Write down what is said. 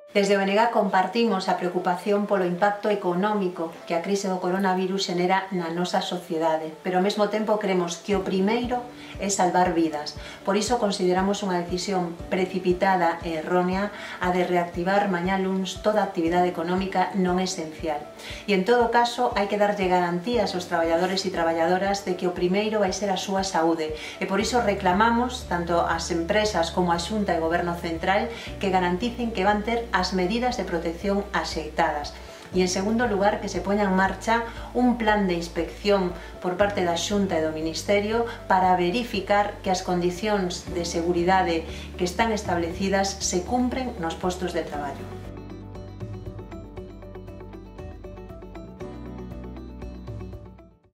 Desde o BNG compartimos a preocupación polo impacto económico que a crise do coronavirus xenera na nosa sociedade, pero ao mesmo tempo cremos que o primeiro é salvar vidas. Por iso consideramos unha decisión precipitada e errónea a de reactivar mañá luns toda a actividade económica non esencial. E en todo caso hai que darlle garantías aos traballadores e traballadoras de que o primeiro vai ser a súa saúde e por iso reclamamos tanto ás empresas como a Xunta e Goberno Central que garanticen que van ter as medidas de protección axeitadas. E, en segundo lugar, que se poña en marcha un plan de inspección por parte da Xunta e do Ministerio para verificar que as condicións de seguridade que están establecidas se cumpren nos postos de traballo.